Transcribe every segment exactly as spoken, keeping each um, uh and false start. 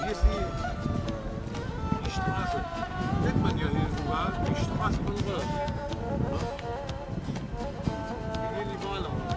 hier ist die, die Straße. Nennt man ja hier sogar die Straße von Röhr. Hier gehen die Wale raus.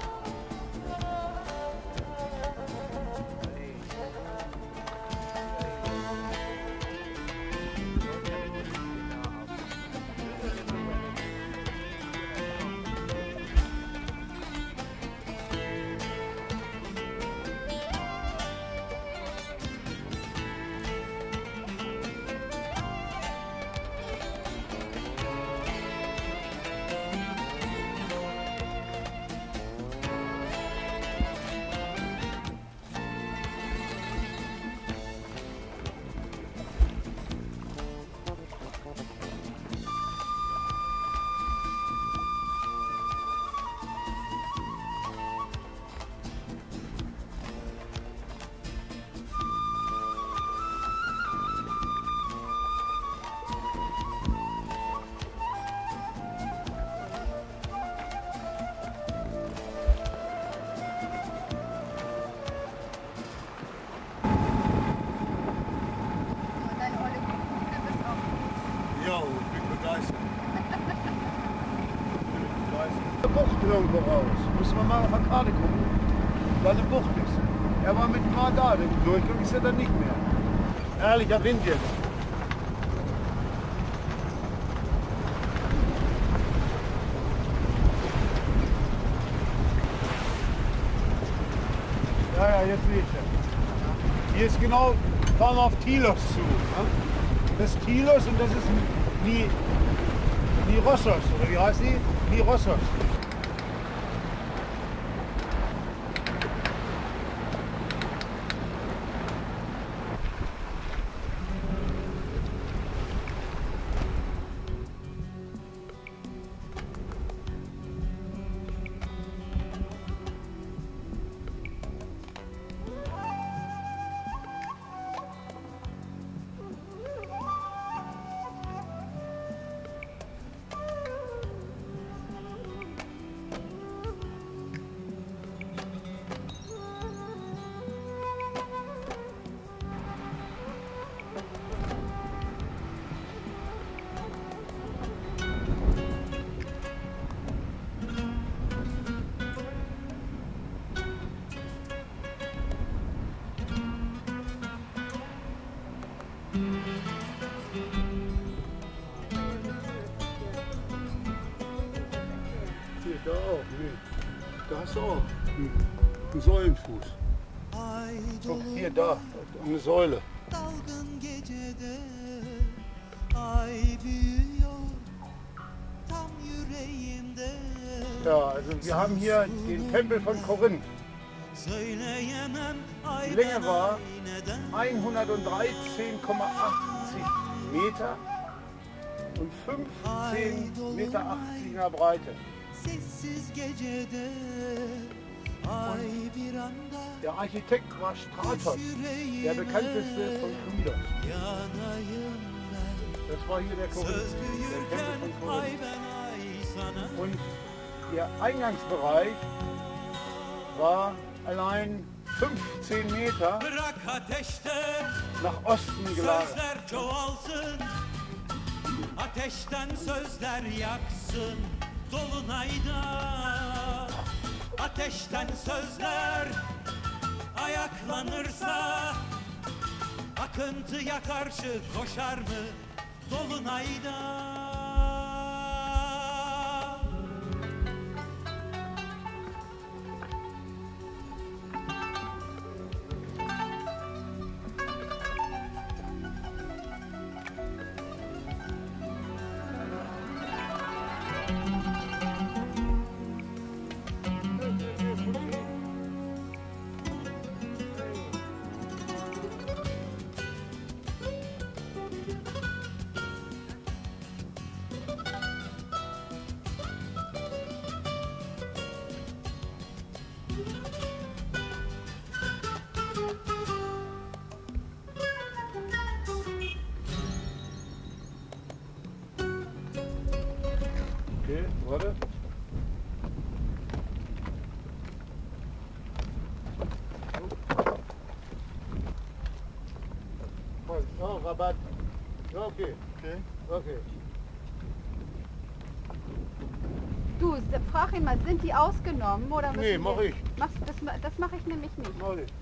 Bucht irgendwo raus. Müssen wir mal auf der Karte gucken, da eine Bucht ist. Er war mit mal da, den Durchgang ist er dann nicht mehr. Herrlicher Wind jetzt. Ja, ja, jetzt sehe ich. Hier ist genau, fahren wir auf Tilos zu. Das ist Tilos und das ist Ni, Nirossos, oder wie heißt die? Nirossos. Da auch, nee. Da hast du auch einen Säulenfuß. Guck, hier, da, eine Säule. Ja, also wir haben hier den Tempel von Korinth. Die Länge war hundertdreizehn Komma achtzig Meter und fünfzehn Meter achtzig in der Breite. Und der Architekt war Stratos, der bekannteste von Knidos. Das war hier der Korinth, der Tempel von Korinth. Und der Eingangsbereich war allein fünfzehn Meter nach Osten gelagert. Ateşten sözler yaksın dolunayda. Ateşten sözler ayaklanırsa akıntıya karşı koşar mı dolunayda? Okay, warte. Oh, Rabatt. Ja, okay. Okay. Okay. Du, frag ihn mal, sind die ausgenommen oder müssen Nee, wir- mach ich. Machst, das das mache ich nämlich nicht. Mach ich.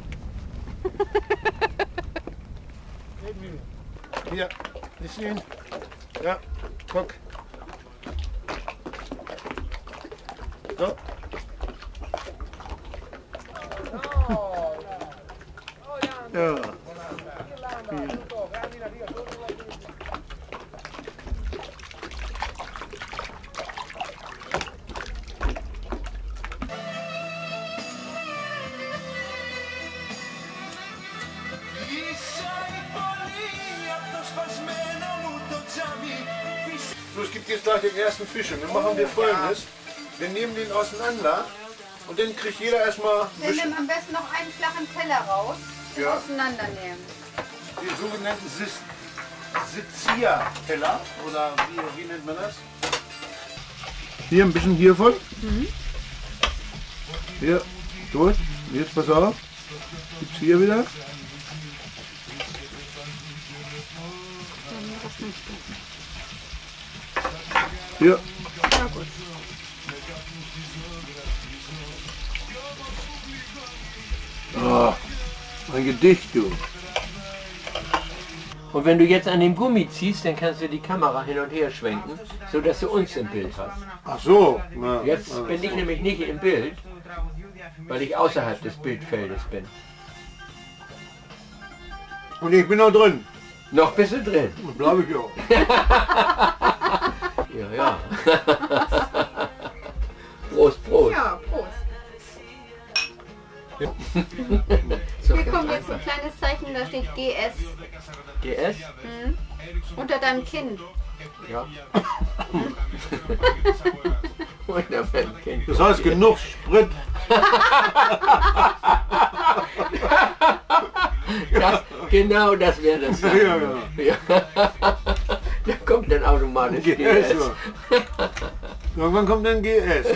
Hier, nicht sehen. Ja, guck. So. Ja. So, es gibt jetzt gleich den ersten Fisch und dann machen wir Folgendes. Wir nehmen den auseinander und dann kriegt jeder erstmal Wir nehmen am besten noch einen flachen Teller raus und Ja. auseinandernehmen. den sogenannten Sizia-Teller oder wie, wie nennt man das? Hier ein bisschen hiervon. Mhm. Hier, durch. Jetzt pass auf. Gibt's hier wieder. Hier. Ja, gut. Oh, ein Gedicht, du. Und wenn du jetzt an dem Gummi ziehst, dann kannst du die Kamera hin und her schwenken, sodass du uns im Bild hast. Ach so. Na, Jetzt also bin ich so. nämlich nicht im Bild, weil ich außerhalb des Bildfeldes bin. Und ich bin noch drin. Noch bist du drin. Bleibe ich auch. Ja, ja. Prost, Prost. Ja, Prost. So, Hier kommt jetzt ein kleines Zeichen, da steht G S. G S? Mhm. Unter deinem Kinn. Ja. Wunderbar, Kind. Das heißt genug Sprit. Das, genau das wäre das. Ja, ja. Ja. Da kommt dann automatisch G G S. S. Ja. Irgendwann kommt dann G S.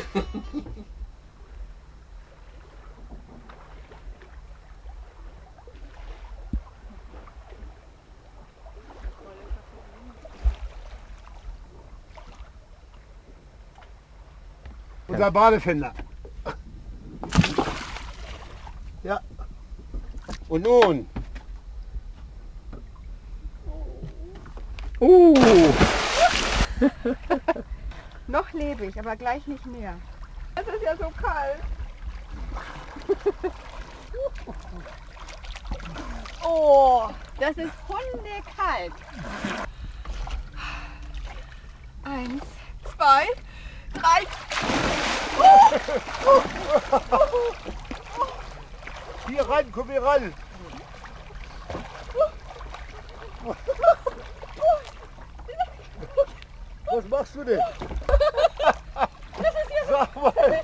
Unser Badefinder. Ja. Und nun? Uh. Noch lebe ich, aber gleich nicht mehr. Es ist ja so kalt. Oh, das ist hundekalt. Eins, zwei, drei. Hier rein, komm hier ran. Was machst du denn? Sag mal.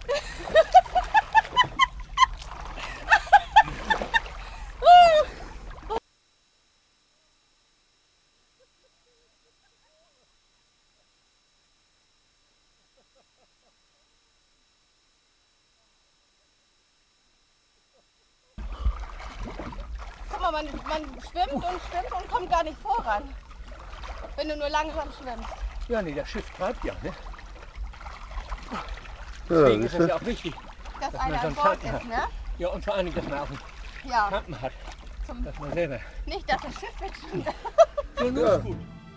Guck mal, man, man schwimmt und schwimmt und kommt gar nicht voran. Wenn du nur langsam schwimmst. Ja, nee, das Schiff treibt ja, ne? Ja, Deswegen ist siehst es du? ja auch wichtig. Dass man einer so an einen Bord Schalten ist, ne? Ja, und vor allen Dingen, dass man auch einen Ja. Kampen hat. Zum, Dass man selber. nicht, dass das Schiff wegschwimmt. Ja, nur Ja. ist gut.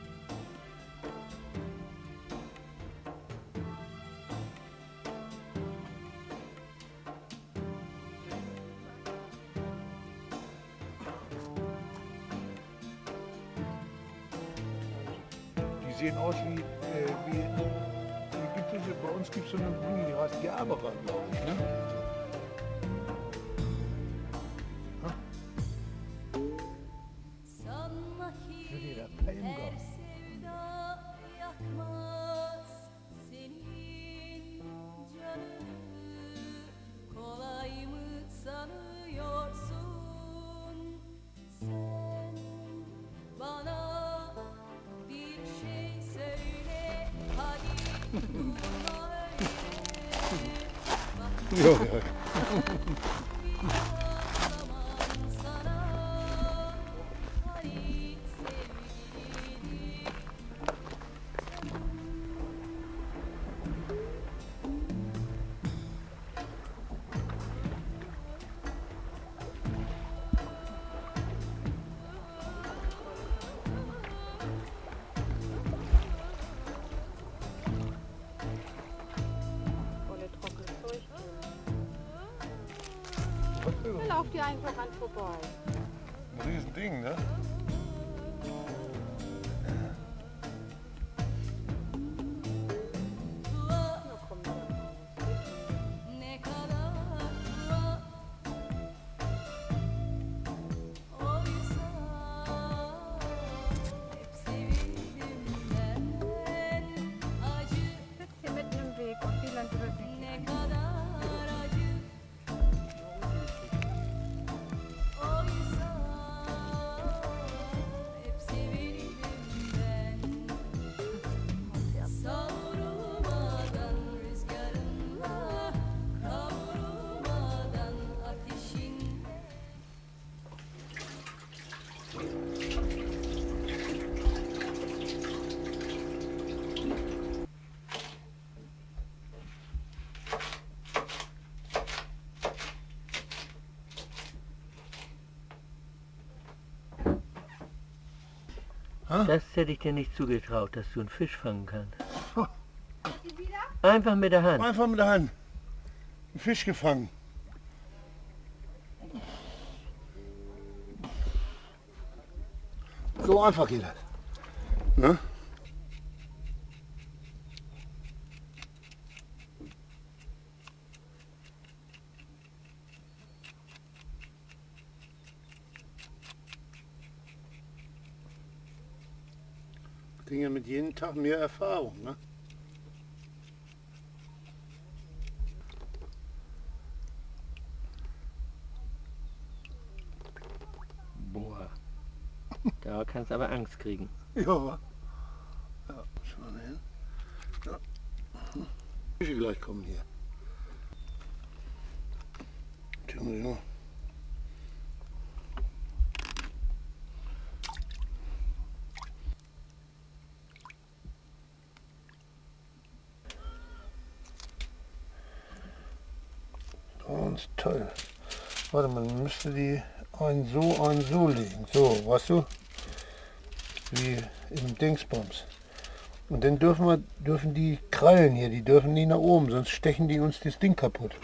Die sehen aus wie, äh, wie, wie gibt es, bei uns gibt es so eine Blume, die heißt Gerbera, glaube ich. Ne? Sanma ki Şuraya da kayın her galiba. sevda yakmaz senin canını. Kolay mı sanıyorsun sen? Bana bir şey söyle hadi durma öyle. Ja, ja. Zaman sana hadi Dann lauft ihr einfach an vorbei. Ein Riesending, ne? Ne kadar oysa hep sevildim ben acı Sitzt hier mitten im Weg und Wieland übersieht. ne kadar acı oysa hep sevildim ben savrulmadan rüzgarınla kavrulmadan ateşinle. Das hätte ich dir nicht zugetraut, dass du einen Fisch fangen kannst. Einfach mit der Hand. Einfach mit der Hand. Einen Fisch gefangen. So einfach geht das. Ne? Dinge mit jedem Tag mehr Erfahrung. Ne? Boah. Da kannst du aber Angst kriegen. Ja. Ja, schau mal hin. Ja. Fische gleich kommen hier. Tja, ja. Ganz toll. Warte mal, man müsste die einen so, einen so legen. So, weißt du? Wie im Dingsbums. Und dann dürfen wir, dürfen die Krallen hier, die dürfen nie nach oben, sonst stechen die uns das Ding kaputt.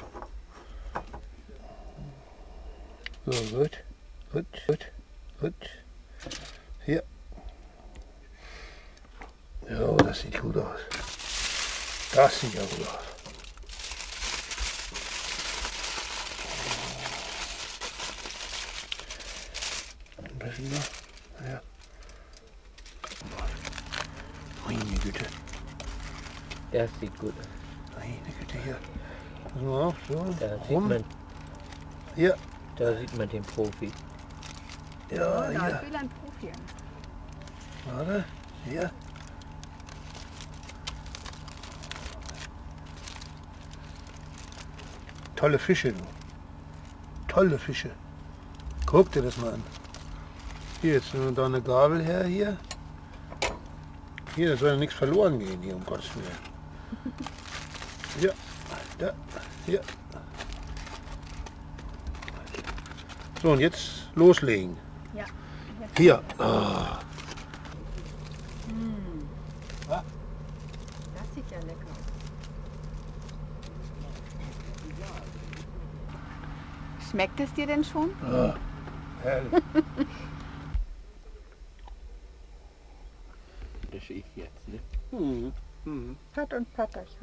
So, gut. Gut, gut, gut. Hier. Ja, das sieht gut aus. Das sieht ja gut aus. Ein bisschen noch. Ja. Meine Güte. Das sieht gut aus. Meine Güte, hier. Pass mal auf, so. Da sieht rum. man, Hier. da sieht man den Profi. Ja, Da hier. ist Wieland Profi. Warte. Hier. Tolle Fische, du. Tolle Fische. Guck dir das mal an. Hier, jetzt nehmen wir da eine Gabel her, hier. Hier, da soll ja nichts verloren gehen, hier, um Gottes Willen. Ja, da, hier. So, und jetzt loslegen. Ja. Hier. Ah. Das sieht ja lecker aus. Schmeckt es dir denn schon? Ah. Herrlich. Das ich jetzt, ne? Mhm. Mhm. Fett und Pfefferchen.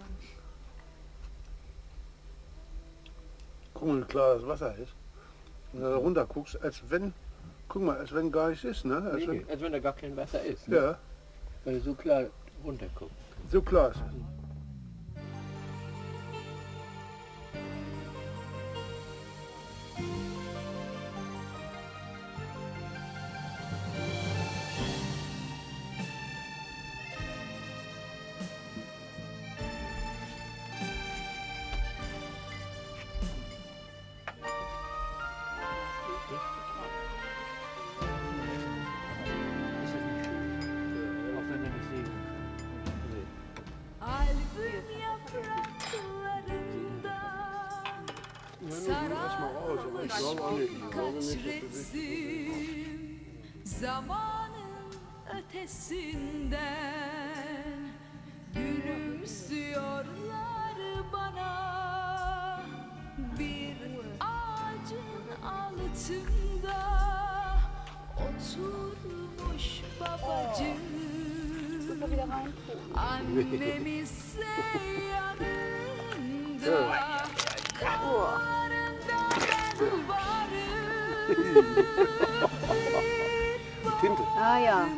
Guck mal, wie klar das Wasser ist. Wenn du da runter guckst, als wenn, guck mal, als wenn gar nichts ist, ne? Als Nee, wenn, nee, als wenn da gar kein Wasser ist. Ne? ja, Weil du so klar runterguckst. so klar ist es. Albüm yapraklarında saran kaç resim zamanın ötesinden gülümsüyorlar bana bir ağacın Muss er wieder rein. Annemi sev yanında kollarından Tinte. Ah ja. Mhm.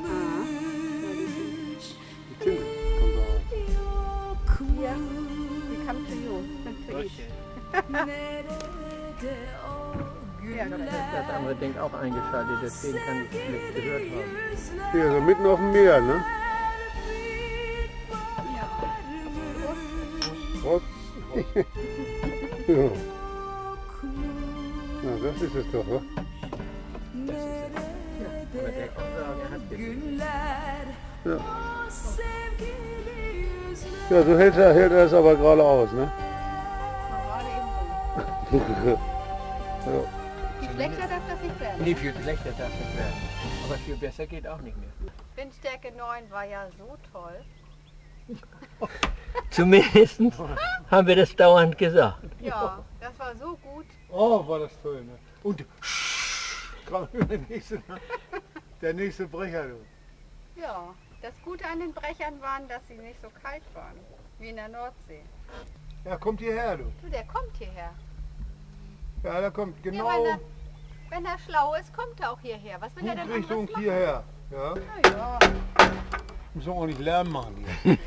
Die Tinte kommt da raus. Ja, die come to you. To eat. Ja, Das andere Ding auch eingeschaltet, deswegen kann ich es schlecht gehört haben. Hier, so mitten auf dem Meer, ne? Prost. Ja. Na, das ist es doch, wa? Aber der kann sagen, er hat Güller Ja. o sevgili yüzler. Ja, so hält er, hält er es aber gerade aus, ne? Gerade eben so. Ja. Schlechter darf das nicht werden. Nee, viel schlechter darf es nicht werden. Aber viel besser geht auch nicht mehr. Windstärke neun war ja so toll. Zumindest haben wir das dauernd gesagt. Ja, das war so gut. Oh, war das toll, ne? Und kam der nächste, der nächste Brecher, du. Ja, das Gute an den Brechern waren, dass sie nicht so kalt waren, wie in der Nordsee. Ja, kommt hierher, du. Du, der kommt hierher. Ja, der kommt Ja, genau wenn, er, wenn er schlau ist, kommt er auch hierher. Was will er denn Richtung anderes machen? hierher. Ja, Na ja. müssen wir auch nicht Lärm machen hier.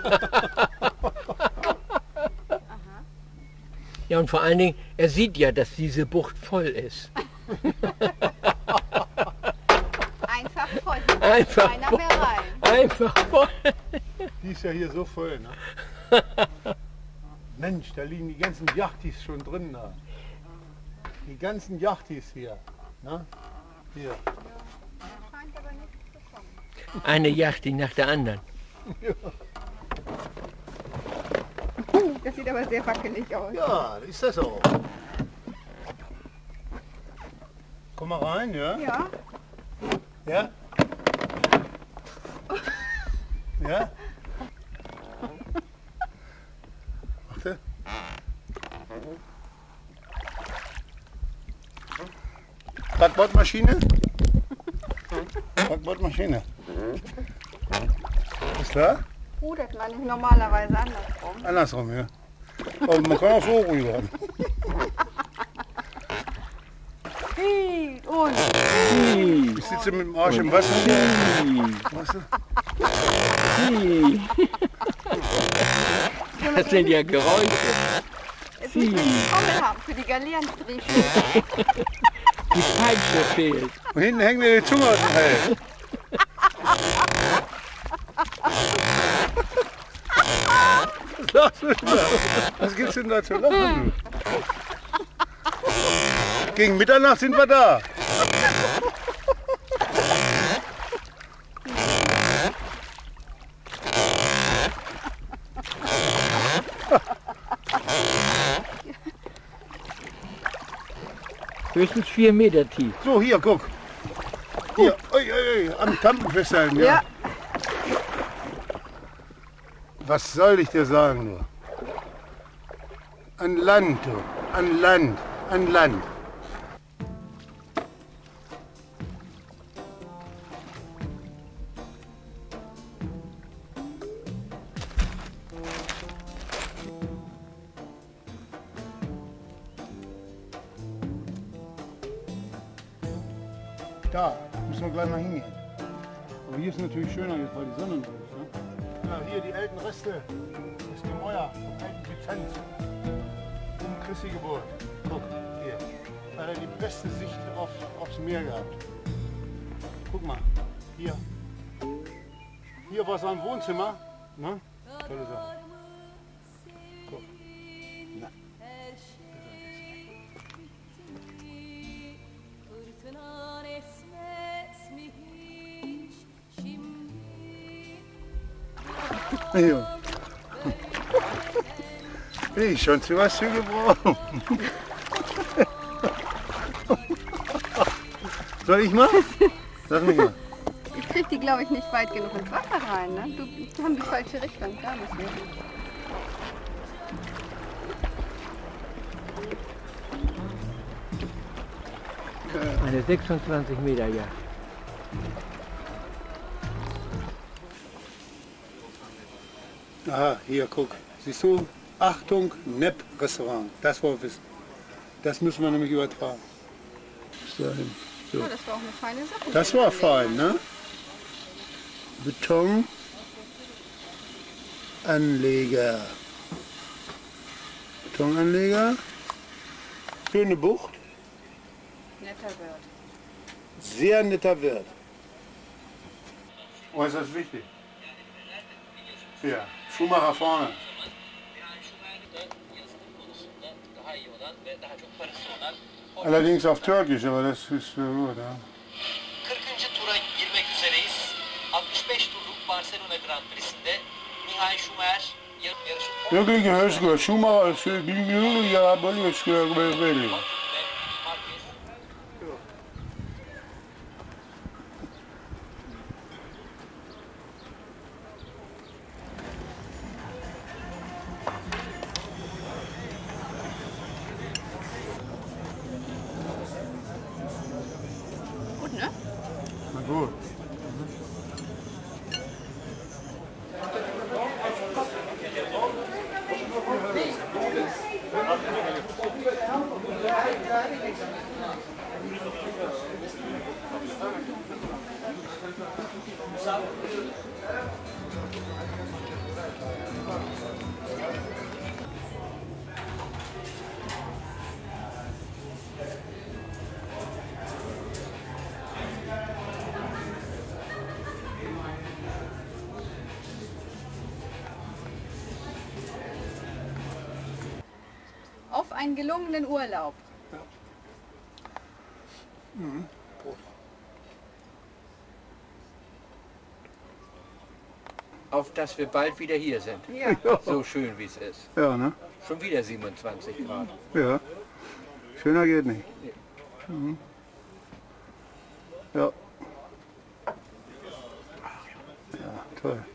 Ja, und vor allen Dingen, er sieht ja, dass diese Bucht voll ist. Einfach voll. Einfach Keiner voll. mehr rein. Einfach voll. Die ist ja hier so voll, ne? Mensch, da liegen die ganzen Yachtis schon drin da. Die ganzen Yachtis hier. Ne? Hier. Scheint aber nicht zu kommen. Eine Yacht nach der anderen. Das sieht aber sehr wackelig aus. Ja, ist das auch. Komm mal rein, ja? Ja, Ja? Ja? Warte. Backbordmaschine? Backbordmaschine. Ist klar? rudert man nicht normalerweise andersrum. Andersrum, ja. Aber man kann auch so rüber. Hey, und Ich sitze mit dem Arsch im Wasser. Weißt du? Das sind ja Geräusche. jetzt müssen wir die Trommel haben für die Galeerenstriefe. Die Peitsche fehlt. Und hinten hängt mir die Zunge aus dem Hals. Was lachst du denn da? Was gibt's denn da zu lachen? Gegen Mitternacht sind wir da. Höchstens vier Meter tief. So, hier, guck. Hier, ui, ui, ui, am Tampen festhalten. Ja. Ja. Was soll ich dir sagen nur? An Land, du. An Land, an Land. Da, müssen wir gleich mal hingehen. Aber hier ist natürlich schöner, jetzt weil die Sonne noch ist. Ne? Ja, hier die alten Reste des Gemäuer vom alten Byzanz. Um Christi Geburt. Guck, hier. Da hat er die beste Sicht auf, aufs Meer gehabt. Guck mal, hier. Hier war sein Wohnzimmer. Ne? Tolle Sache. Guck. Na. Fırtınan esmez mi hiç şimdi? Ja. Hey, schon zu was zu gebrauchen. Soll ich mal? Sag mich mal. Ich krieg die, glaube ich, nicht weit genug ins Wasser rein. Ne? Du, die haben die falsche Richtung. Da müssen wir. Eine sechsundzwanzig Meter Yacht. Aha, hier, guck. Siehst du? Achtung, Nepp-Restaurant. Das wollen wir wissen. Das müssen wir nämlich übertragen. Bis dahin. So. Ja, das war auch eine feine Sache. Das war fein, ne? Betonanleger. Betonanleger. Schöne Bucht. Netter Wirt. Sehr netter Wirt. Oh, ist das wichtig? Ja, Schumacher vorne. Allerdings auf Türkisch, aber das ist gut. Ja. kırkıncı tura girmek üzereyiz. altmış beş turluk Barcelona Grand Prix'sinde Michael Schumacher yarışın Glückliche Höchstgehör. Schumacher ist glücklich, ja, Bölgeskör, Belli. Gut, ne? Na gut. Auf einen gelungenen Urlaub. Auf dass wir bald wieder hier sind. Ja. So schön wie es ist. Ja, ne? Schon wieder siebenundzwanzig Grad. Ja. Schöner geht nicht. Mhm. Ja. Ja, toll.